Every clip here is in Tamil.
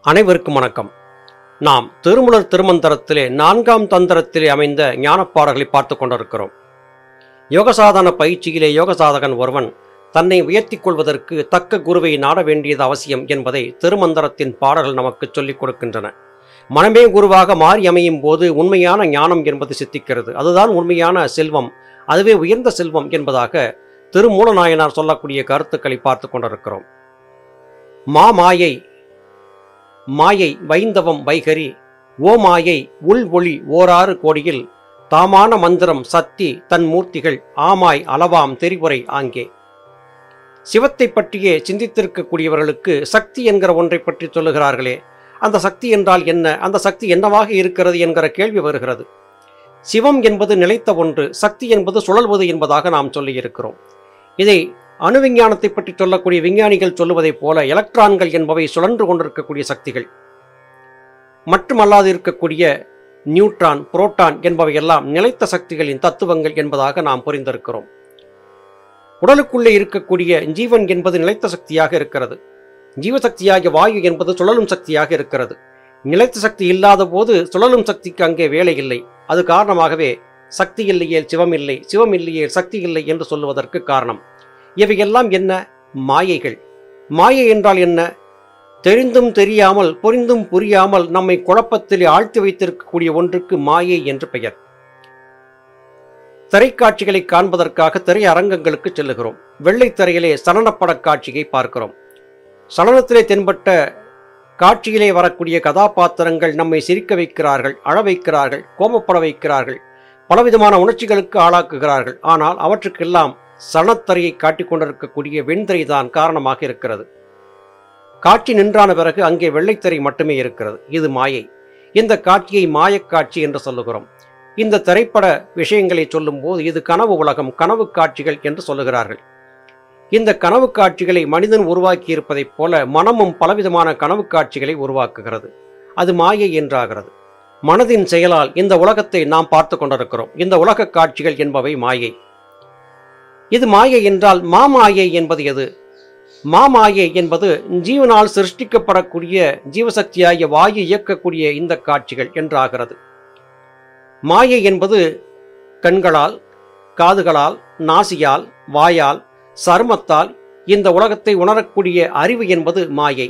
அனைவருக்கும் வணக்கம். நாம் திருமூலர் திருமந்திரத்திலே 4ஆம் தந்திரத்திலே அமைந்த ஞானப்பாடல்களை பார்த்து கொண்டிருக்கிறோம். யோகசாதன பயிற்சியிலே யோகசாதகன் ஒருவன் தன்னை உயர்த்தி கொள்வதற்கு தக்க குருவை நாட வேண்டியது அவசியம் என்பதை திருமந்திரத்தின் பாடல்கள் நமக்கு சொல்லிக் கொடுக்கின்றன. மனமே குருவாக மாறி அமையும் போது உண்மையான ஞானம் என்பது சித்திக்கிறது. அதுதான் உண்மையான செல்வம், அதுவே உயர்ந்த செல்வம் என்பதாக திருமூலநாயனார் சொல்லக்கூடிய கருத்துக்களை பார்த்து கொண்டிருக்கிறோம். மாயை மாயை வைந்தவம் வைகரி ஓமாயை உள் ஒளி ஓராறு கோடியில் தாமான மந்திரம் சக்தி தன் மூர்த்திகள் ஆமாய் அளவாம் தெரிவுரை ஆங்கே. சிவத்தை பற்றியே சிந்தித்திருக்கக்கூடியவர்களுக்கு சக்தி என்கிற ஒன்றை பற்றி சொல்லுகிறார்களே, அந்த சக்தி என்றால் என்ன, அந்த சக்தி என்னவாக இருக்கிறது என்கிற கேள்வி வருகிறது. சிவம் என்பது நிலைத்த ஒன்று, சக்தி என்பது சுழல்வது என்பதாக நாம் சொல்லியிருக்கிறோம். இதை அணு விஞ்ஞானத்தை பற்றி சொல்லக்கூடிய விஞ்ஞானிகள் சொல்லுவதைப் போல எலக்ட்ரான்கள் என்பவை சுழன்று கொண்டிருக்கக்கூடிய சக்திகள், மட்டுமல்லாது இருக்கக்கூடிய நியூட்ரான் புரோட்டான் என்பவையெல்லாம் நிலைத்த சக்திகளின் தத்துவங்கள் என்பதாக நாம் புரிந்திருக்கிறோம். உடலுக்குள்ளே இருக்கக்கூடிய ஜீவன் என்பது நிலைத்த சக்தியாக இருக்கிறது. ஜீவசக்தியாகிய வாயு என்பது சுழலும் சக்தியாக இருக்கிறது. நிலைத்த சக்தி இல்லாத போது சுழலும் சக்திக்கு அங்கே வேலை இல்லை. அது காரணமாகவே சக்தி இல்லையே சிவம் இல்லை, சிவம் இல்லையே சக்தி இல்லை என்று சொல்லுவதற்கு காரணம். இவையெல்லாம் என்ன? மாயைகள். மாயை என்றால் என்ன? தெரிந்தும் தெரியாமல் புரிந்தும் புரியாமல் நம்மை குழப்பத்திலே ஆழ்த்தி வைத்திருக்கக்கூடிய ஒன்றுக்கு மாயை என்று பெயர். திரைக்காட்சிகளை காண்பதற்காக திரையரங்கங்களுக்கு செல்லுகிறோம். வெள்ளை திரையிலே சலனப்பட காட்சியை பார்க்கிறோம். சலனத்திலே தென்பட்ட காட்சியிலே வரக்கூடிய கதாபாத்திரங்கள் நம்மை சிரிக்க வைக்கிறார்கள், அழ வைக்கிறார்கள், கோபப்பட வைக்கிறார்கள், பலவிதமான உணர்ச்சிகளுக்கு ஆளாக்குகிறார்கள். ஆனால் அவற்றுக்கெல்லாம் சலனத்திரையை காட்டிக் கொண்டிருக்கக்கூடிய வெண்திரை தான் காரணமாக இருக்கிறது. காட்சி நின்றான பிறகு அங்கே வெள்ளைத்திரை மட்டுமே இருக்கிறது. இது மாயை. இந்த காட்சியை மாயக்காட்சி என்று சொல்லுகிறோம். இந்த திரைப்பட விஷயங்களை சொல்லும் போது இது கனவு உலகம், கனவு காட்சிகள் என்று சொல்லுகிறார்கள். இந்த கனவு காட்சிகளை மனிதன் உருவாக்கி இருப்பதைப் போல மனமும் பலவிதமான கனவு காட்சிகளை உருவாக்குகிறது. அது மாயை என்றாகிறது. மனதின் செயலால் இந்த உலகத்தை நாம் பார்த்து கொண்டிருக்கிறோம். இந்த உலக காட்சிகள் என்பவை மாயை. இது மாயை என்றால் மாமாயை என்பது எது? மாமாயை என்பது ஜீவனால் சிருஷ்டிக்கப்படக்கூடிய ஜீவசக்தியாகிய வாயு இயக்கக்கூடிய இந்த காட்சிகள் என்றாகிறது. மாயை என்பது கண்களால், காதுகளால், நாசியால், வாயால், சருமத்தால் இந்த உலகத்தை உணரக்கூடிய அறிவு என்பது மாயை.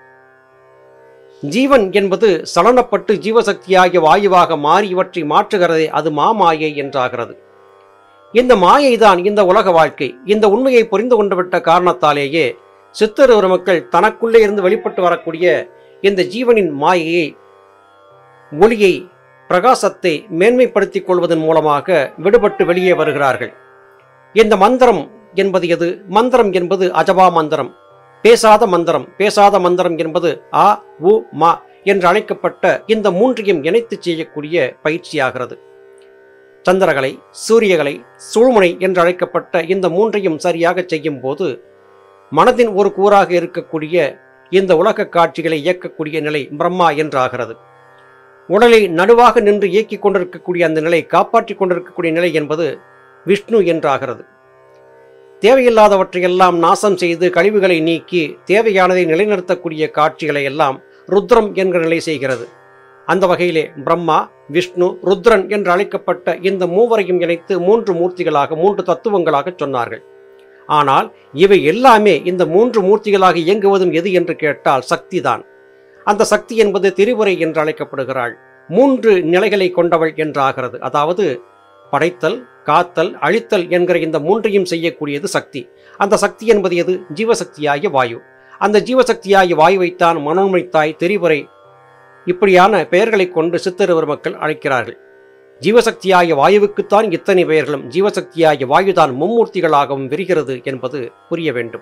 ஜீவன் என்பது சலனப்பட்டு ஜீவசக்தியாகிய வாயுவாக மாறி இவற்றை மாற்றுகிறதே, அது மாமாயை என்றாகிறது. இந்த மாயைதான் இந்த உலக வாழ்க்கை. இந்த உண்மையை புரிந்து கொண்டுவிட்ட காரணத்தாலேயே சித்தர் மக்கள் தனக்குள்ளே இருந்து வெளிப்பட்டு வரக்கூடிய இந்த ஜீவனின் மாயையை, ஒளியை, பிரகாசத்தை மேன்மைப்படுத்திக் கொள்வதன் மூலமாக விடுபட்டு வெளியே வருகிறார்கள். இந்த மந்திரம் என்பது எது? மந்திரம் என்பது அஜபா மந்திரம், பேசாத மந்திரம். பேசாத மந்திரம் என்பது ஆ உ மா என்று அழைக்கப்பட்ட இந்த மூன்றையும் இணைத்து செய்யக்கூடிய பயிற்சியாகிறது. சந்திரகலை, சூரியகலை, சூழ்முனை என்று அழைக்கப்பட்ட இந்த மூன்றையும் சரியாக செய்யும் போது மனதின் ஒரு கூறாக இருக்கக்கூடிய இந்த உலக காட்சிகளை இயக்கக்கூடிய நிலை பிரம்மா என்றாகிறது. உடலை நடுவாக நின்று இயக்கிக் கொண்டிருக்கக்கூடிய அந்த நிலை, காப்பாற்றிக் கொண்டிருக்கக்கூடிய நிலை என்பது விஷ்ணு என்றாகிறது. தேவையில்லாதவற்றையெல்லாம் நாசம் செய்து கழிவுகளை நீக்கி தேவையானதை நிலைநிறுத்தக்கூடிய காட்சிகளை எல்லாம் ருத்ரம் என்கிற நிலை செய்கிறது. அந்த வகையிலே பிரம்மா, விஷ்ணு, ருத்ரன் என்று அழைக்கப்பட்ட இந்த மூவரையும் இணைத்து மூன்று மூர்த்திகளாக, மூன்று தத்துவங்களாக சொன்னார்கள். ஆனால் இவை எல்லாமே இந்த மூன்று மூர்த்திகளாக இயங்குவதும் எது என்று கேட்டால் சக்தி தான். அந்த சக்தி என்பது திரிபுரை என்று அழைக்கப்படுகிறாள். மூன்று நிலைகளை கொண்டவள் என்றாகிறது. அதாவது படைத்தல், காத்தல், அழித்தல் என்கிற இந்த மூன்றையும் செய்யக்கூடியது சக்தி. அந்த சக்தி என்பது எது? ஜீவசக்தியாகிய வாயு. அந்த ஜீவசக்தியாகிய வாயுவைத்தான் மனோன்மைத்தாய், திரிபுரை இப்படியான பெயர்களை கொண்டு சித்தர் மக்கள் அழைக்கிறார்கள். ஜீவசக்தியாகிய வாயுவுக்குத்தான் இத்தனை பெயர்களும், ஜீவசக்தியாகிய வாயுதான் மும்மூர்த்திகளாகவும் விரிகிறது என்பது புரிய வேண்டும்.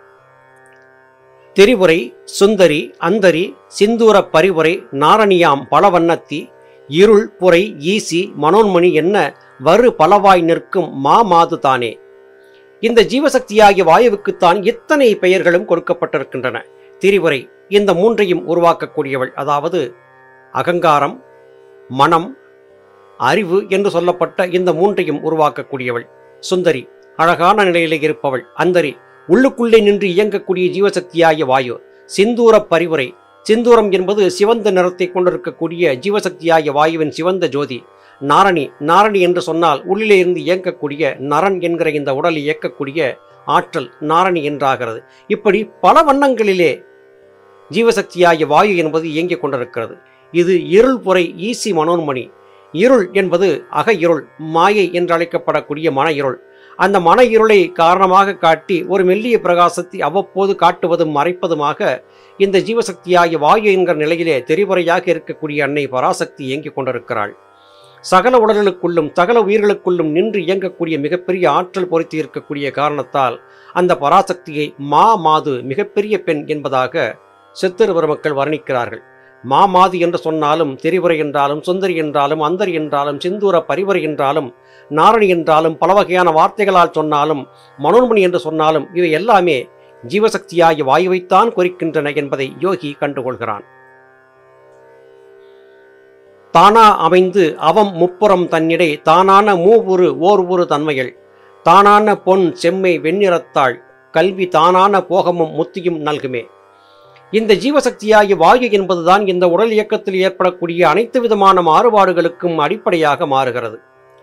திரிபுரை, சுந்தரி, அந்தரி, சிந்தூர பரிவுரை, நாரணியாம் பலவண்ணத்தி, இருள் புரை, ஈசி, மனோன்மணி என்ன வரு பலவாய் நிற்கும் மாமாது தானே. இந்த ஜீவசக்தியாகிய வாயுவுக்குத்தான் இத்தனை பெயர்களும் கொடுக்கப்பட்டிருக்கின்றன. திரிபுரை இந்த மூன்றையும் உருவாக்கக்கூடியவள். அதாவது அகங்காரம், மனம், அறிவு என்று சொல்லப்பட்ட இந்த மூன்றையும் உருவாக்கக்கூடியவள். சுந்தரி அழகான நிலையிலே இருப்பவள். அந்தரி உள்ளுக்குள்ளே நின்று இயங்கக்கூடிய ஜீவசக்தியாகிய வாயு. சிந்தூர பரிவுரை சிந்தூரம் என்பது சிவந்த நிறத்தை கொண்டிருக்கக்கூடிய ஜீவசக்தியாகிய வாயுவின் சிவந்த ஜோதி. நாரணி, நாரணி என்று சொன்னால் உள்ளிலே இருந்து இயங்கக்கூடிய நரன் என்கிற இந்த உடலை இயக்கக்கூடிய ஆற்றல் நாரணி என்றாகிறது. இப்படி பல வண்ணங்களிலே ஜீவசக்தியாகிய வாயு என்பது இயங்கிக் கொண்டிருக்கிறது. இது இருள் புரை ஈசி மனோன்மணி. இருள் என்பது அக இருள், மாயை என்று அழைக்கப்படக்கூடிய மன இருள். அந்த மன இருளை காரணமாக காட்டி ஒரு மெல்லிய பிரகாசத்தை அவ்வப்போது காட்டுவதும் மறைப்பதுமாக இந்த ஜீவசக்தியாகிய வாயு என்கிற நிலையிலே தெரிவுரையாக இருக்கக்கூடிய அன்னை பராசக்தி இயங்கிக் கொண்டிருக்கிறாள். சகல உடல்களுக்குள்ளும் சகல உயிர்களுக்குள்ளும் நின்று இயங்கக்கூடிய மிகப்பெரிய ஆற்றல் பொருத்தி இருக்கக்கூடிய காரணத்தால் அந்த பராசக்தியை மாது மிகப்பெரிய பெண் என்பதாக சித்தர் பெருமக்கள் வர்ணிக்கிறார்கள். மாது என்று சொன்னாலும், தெரிவுரை என்றாலும், சுந்தரி என்றாலும், அந்தரி என்றாலும், சிந்தூர பரிவரை என்றாலும், நாரணி என்றாலும், பல வகையான வார்த்தைகளால் சொன்னாலும், மனோன்மணி என்று சொன்னாலும் இவை எல்லாமே ஜீவசக்தியாகிய வாயுவைத்தான் குறிக்கின்றன என்பதை யோகி கண்டுகொள்கிறான். தானா அமைந்து அவம் முப்புறம் தன்னிடை தானான மூவுரு ஓர் தன்மைகள் தானான பொன் செம்மை வெண்ணிறத்தாள் கல்வி தானான போகமும் முத்தியும் நல்குமே. இந்த ஜீவசக்தியாகிய வாயு என்பதுதான் இந்த உடல் இயக்கத்தில் ஏற்படக்கூடிய அனைத்து விதமான மாறுபாடுகளுக்கும் அடிப்படையாக மாறுகிறது.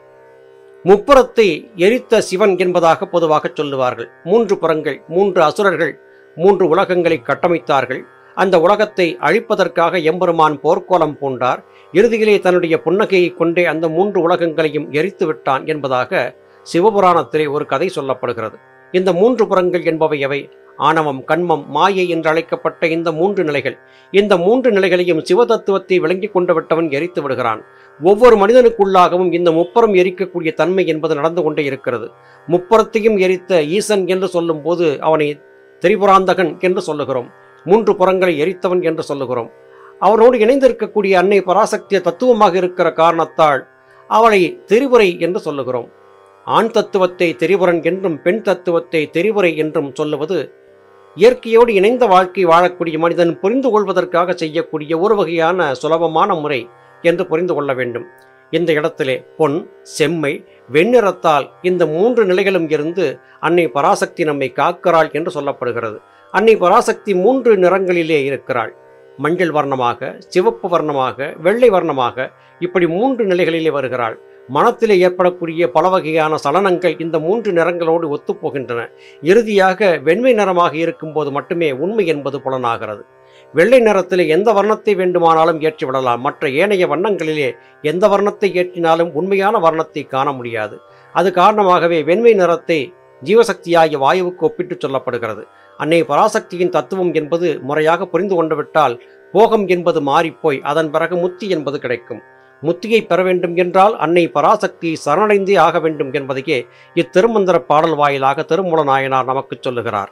முப்புறத்தை எரித்த சிவன் என்பதாக பொதுவாக சொல்லுவார்கள். 3 புறங்கள், 3 அசுரர்கள் 3 உலகங்களை கட்டமைத்தார்கள். அந்த உலகத்தை அழிப்பதற்காக எம்பெருமான் போர்க்கோலம் பூண்டார். இறுதியிலே தன்னுடைய புன்னகையை கொண்டே அந்த 3 உலகங்களையும் எரித்து விட்டான் என்பதாக சிவபுராணத்திலே ஒரு கதை சொல்லப்படுகிறது. இந்த 3 புறங்கள் என்பவை எவை? ஆணவம், கண்மம், மாயை என்று அழைக்கப்பட்ட இந்த 3 நிலைகள். இந்த 3 நிலைகளையும் சிவதத்துவத்தை விளங்கி கொண்டு விட்டவன் எரித்து விடுகிறான். ஒவ்வொரு மனிதனுக்குள்ளாகவும் இந்த முப்புறம் எரிக்கக்கூடிய தன்மை என்பது நடந்து கொண்டே இருக்கிறது. முப்புறத்தையும் எரித்த ஈசன் என்று சொல்லும் போது அவனை திரிபுராந்தகன் என்று சொல்லுகிறோம். 3 புறங்களை எரித்தவன் என்று சொல்லுகிறோம். அவனோடு இணைந்திருக்கக்கூடிய அன்னை பராசக்திய தத்துவமாக இருக்கிற காரணத்தால் அவளை திரிபுரை என்று சொல்லுகிறோம். ஆண் தத்துவத்தை திரிபுரன் என்றும் பெண் தத்துவத்தை திரிபுரை என்றும் சொல்லுவது இயற்கையோடு இணைந்த வாழ்க்கை வாழக்கூடிய மனிதன் புரிந்து கொள்வதற்காக செய்யக்கூடிய ஒரு வகையான சுலபமான முறை என்று புரிந்து கொள்ள வேண்டும். இந்த இடத்திலே பொன், செம்மை, வெண்ணிறத்தால் இந்த 3 நிலைகளும் இருந்து அன்னை பராசக்தி நம்மை காக்கிறாள் என்று சொல்லப்படுகிறது. அன்னை பராசக்தி 3 நிறங்களிலே இருக்கிறாள். மஞ்சள் வர்ணமாக, சிவப்பு வர்ணமாக, வெள்ளை வர்ணமாக, இப்படி 3 நிலைகளிலே வருகிறாள். மனத்திலே ஏற்படக்கூடிய பல வகையான சலனங்கள் இந்த 3 நிறங்களோடு ஒத்துப்போகின்றன. இறுதியாக வெண்மை நிறமாக இருக்கும்போது மட்டுமே உண்மை என்பது புலனாகிறது. வெள்ளை நிறத்திலே எந்த வர்ணத்தை வேண்டுமானாலும் ஏற்றிவிடலாம். மற்ற ஏனைய வண்ணங்களிலே எந்த வர்ணத்தை ஏற்றினாலும் உண்மையான வர்ணத்தை காண முடியாது. அது காரணமாகவே வெண்மை நிறத்தை ஜீவசக்தியாகிய வாயுவுக்கு ஒப்பிட்டு சொல்லப்படுகிறது. அன்னை பராசக்தியின் தத்துவம் என்பது முறையாக புரிந்து கொண்டுவிட்டால் போகம் என்பது மாறிப்போய் அதன் பிறகு முத்தி என்பது கிடைக்கும். முத்தியை பெற வேண்டும் என்றால் அன்னை பராசக்தியை சரணடைந்தே ஆக வேண்டும் என்பதையே இத்திருமந்திர பாடல் வாயிலாக திருமூல நாயனார் நமக்கு சொல்லுகிறார்.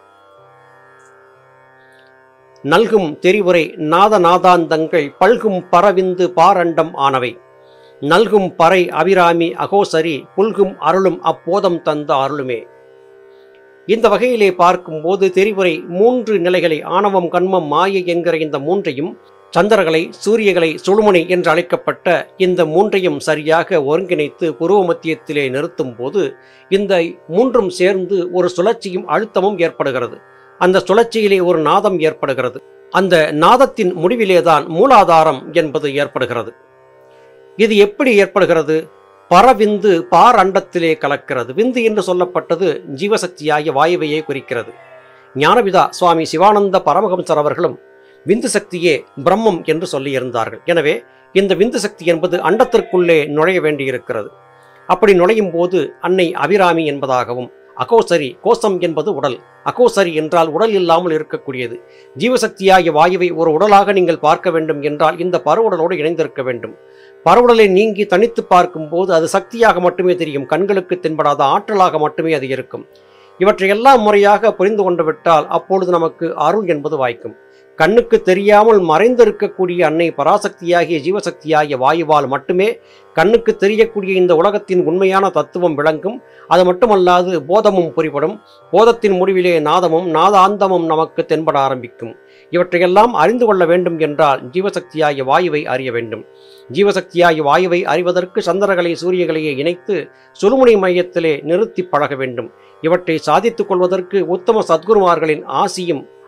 நல்கும் தெரிவுரை நாதநாதாந்தங்கள் பல்கும் பரவிந்து பாரண்டம் ஆனவை நல்கும் பறை அபிராமி அகோசரி புல்கும் அருளும் அப்போதம் தந்த அருளுமே. இந்த வகையிலே பார்க்கும்போது தெரிவுரை 3 நிலைகளை, ஆணவம், கண்மம், மாயை என்கிற இந்த 3ஐயும், சந்திரகளை, சூரியகளை, சுழுமுனை என்று அழைக்கப்பட்ட இந்த 3ஐயும் சரியாக ஒருங்கிணைத்து புருவ மத்தியத்திலே நிறுத்தும் போது இந்த 3ம் சேர்ந்து ஒரு சுழற்சியும் அழுத்தமும் ஏற்படுகிறது. அந்த சுழற்சியிலே ஒரு நாதம் ஏற்படுகிறது. அந்த நாதத்தின் முடிவிலேதான் மூலாதாரம் என்பது ஏற்படுகிறது. இது எப்படி ஏற்படுகிறது? பரவிந்து பார் அண்டத்திலே கலக்கிறது. விந்து என்று சொல்லப்பட்டது ஜீவசக்தியாகிய வாயுவையே குறிக்கிறது. ஞானபிதா சுவாமி சிவானந்த பரமஹம்சர் அவர்களும் விந்து சக்தியே பிரம்மம் என்று சொல்லியிருந்தார்கள். எனவே இந்த விந்து சக்தி என்பது அண்டத்திற்குள்ளே நுழைய வேண்டியிருக்கிறது. அப்படி நுழையும் போது அன்னை அபிராமி என்பதாகவும், அகோசரி, கோசம் என்பது உடல், அகோசரி என்றால் உடல் இல்லாமல் இருக்கக்கூடியது. ஜீவசக்தியாகிய வாயுவை ஒரு உடலாக நீங்கள் பார்க்க வேண்டும் என்றால் இந்த பருவுடலோடு இணைந்திருக்க வேண்டும். பருவுடலை நீங்கி தனித்து பார்க்கும்போது அது சக்தியாக மட்டுமே தெரியும், கண்களுக்கு தென்படாத ஆற்றலாக மட்டுமே அது இருக்கும். இவற்றையெல்லாம் முறையாக புரிந்து கொண்டு விட்டால் அப்பொழுது நமக்கு அருள் என்பது வாய்க்கும். கண்ணுக்கு தெரியாமல் மறைந்திருக்கக்கூடிய அன்னை பராசக்தியாகிய ஜீவசக்தியாகிய வாயுவால் மட்டுமே கண்ணுக்கு தெரியக்கூடிய இந்த உலகத்தின் உண்மையான தத்துவம் விளங்கும். அது மட்டுமல்லாது போதமும் புரிபடும். போதத்தின் முடிவிலே நாதமும் நாதாந்தமும் நமக்கு தென்பட ஆரம்பிக்கும். இவற்றையெல்லாம் அறிந்து கொள்ள வேண்டும் என்றால் ஜீவசக்தியாகிய வாயுவை அறிய வேண்டும். ஜீவசக்தியாகிய வாயுவை அறிவதற்கு சந்திரகளை, சூரியகளையே இணைத்து சுழுமுனை மையத்திலே நிறுத்தி பழக வேண்டும். இவற்றை சாதித்துக் கொள்வதற்கு உத்தம சத்குருமார்களின் ஆசியும்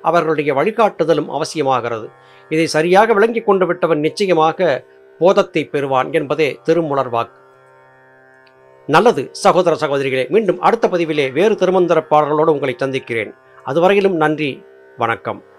அவர்களுடைய வழிகாட்டுதலும் அவசியமாகிறது. இதை சரியாக விளங்கிக் கொண்டு விட்டவன் நிச்சயமாக போதத்தை பெறுவான் என்பதே திருமூலர் வாக்கு. நல்லது சகோதர சகோதரிகளே, மீண்டும் அடுத்த பதிவிலே வேறு திருமந்திர பாடல்களோடு உங்களை சந்திக்கிறேன். அதுவரையிலும் நன்றி, வணக்கம்.